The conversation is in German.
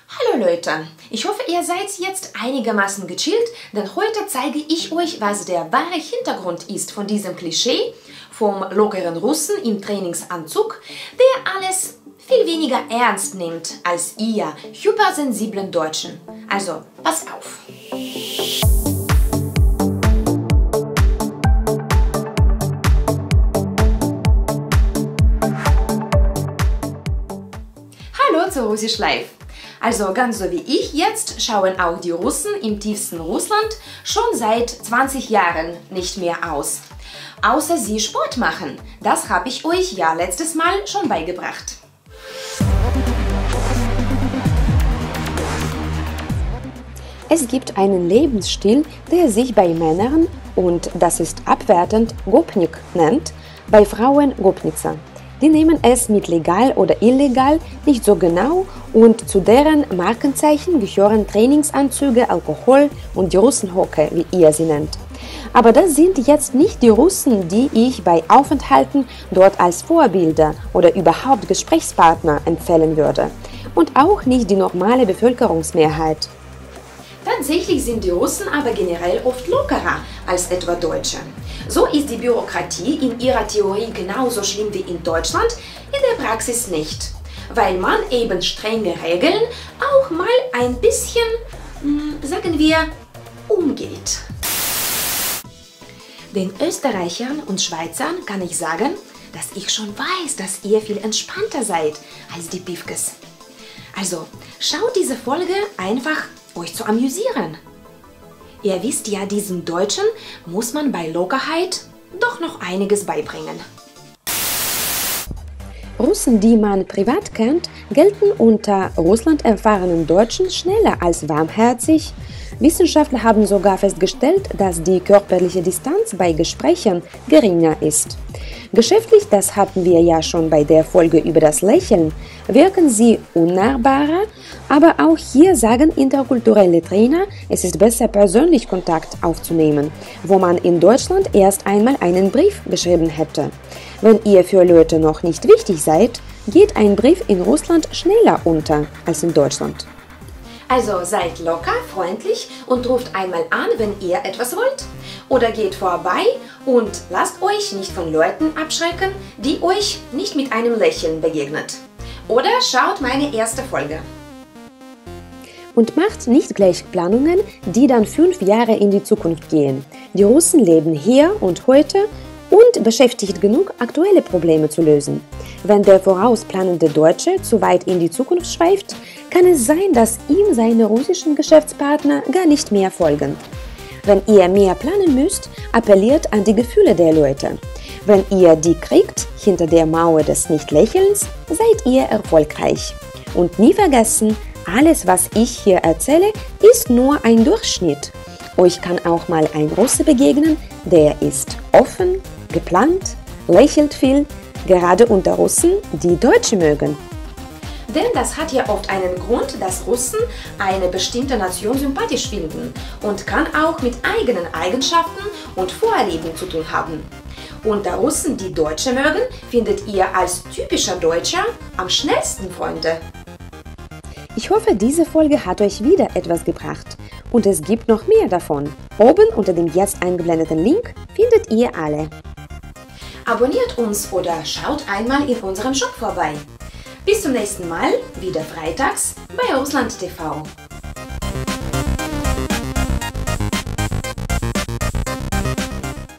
Hallo Leute, ich hoffe, ihr seid jetzt einigermaßen gechillt, denn heute zeige ich euch, was der wahre Hintergrund ist von diesem Klischee vom lockeren Russen im Trainingsanzug, der alles viel weniger ernst nimmt als ihr hypersensiblen Deutschen. Also, pass auf! Hallo zu Russisch Live! Also ganz so wie ich jetzt schauen auch die Russen im tiefsten Russland schon seit 20 Jahren nicht mehr aus. Außer sie Sport machen. Das habe ich euch ja letztes Mal schon beigebracht. Es gibt einen Lebensstil, der sich bei Männern, und das ist abwertend, Gopnik nennt, bei Frauen Gopnitsa. Die nehmen es mit legal oder illegal nicht so genau und zu deren Markenzeichen gehören Trainingsanzüge, Alkohol und die Russenhocke, wie ihr sie nennt. Aber das sind jetzt nicht die Russen, die ich bei Aufenthalten dort als Vorbilder oder überhaupt Gesprächspartner empfehlen würde. Und auch nicht die normale Bevölkerungsmehrheit. Tatsächlich sind die Russen aber generell oft lockerer als etwa Deutsche. So ist die Bürokratie in ihrer Theorie genauso schlimm wie in Deutschland, in der Praxis nicht, weil man eben strenge Regeln auch mal ein bisschen, sagen wir, umgeht. Den Österreichern und Schweizern kann ich sagen, dass ich schon weiß, dass ihr viel entspannter seid als die Pifkes. Also schaut diese Folge einfach, euch zu amüsieren. Ihr wisst ja, diesen Deutschen muss man bei Lockerheit doch noch einiges beibringen. Russen, die man privat kennt, gelten unter Russland erfahrenen Deutschen schneller als warmherzig. Wissenschaftler haben sogar festgestellt, dass die körperliche Distanz bei Gesprächen geringer ist. Geschäftlich, das hatten wir ja schon bei der Folge über das Lächeln, wirken sie unnahbarer, aber auch hier sagen interkulturelle Trainer, es ist besser, persönlich Kontakt aufzunehmen, wo man in Deutschland erst einmal einen Brief geschrieben hätte. Wenn ihr für Leute noch nicht wichtig seid, geht ein Brief in Russland schneller unter als in Deutschland. Also seid locker, freundlich und ruft einmal an, wenn ihr etwas wollt. Oder geht vorbei und lasst euch nicht von Leuten abschrecken, die euch nicht mit einem Lächeln begegnet. Oder schaut meine erste Folge. Und macht nicht gleich Planungen, die dann 5 Jahre in die Zukunft gehen. Die Russen leben hier und heute und beschäftigt genug, aktuelle Probleme zu lösen. Wenn der vorausplanende Deutsche zu weit in die Zukunft schweift, kann es sein, dass ihm seine russischen Geschäftspartner gar nicht mehr folgen. Wenn ihr mehr planen müsst, appelliert an die Gefühle der Leute. Wenn ihr die kriegt, hinter der Mauer des Nicht-Lächelns, seid ihr erfolgreich. Und nie vergessen, alles, was ich hier erzähle, ist nur ein Durchschnitt. Euch kann auch mal ein Russe begegnen, der ist offen, geplant, lächelt viel, gerade unter Russen, die Deutsche mögen. Denn das hat ja oft einen Grund, dass Russen eine bestimmte Nation sympathisch finden und kann auch mit eigenen Eigenschaften und Vorlieben zu tun haben. Unter Russen, die Deutsche mögen, findet ihr als typischer Deutscher am schnellsten Freunde. Ich hoffe, diese Folge hat euch wieder etwas gebracht. Und es gibt noch mehr davon. Oben unter dem jetzt eingeblendeten Link findet ihr alle. Abonniert uns oder schaut einmal in unserem Shop vorbei. Bis zum nächsten Mal, wieder freitags bei Russland TV.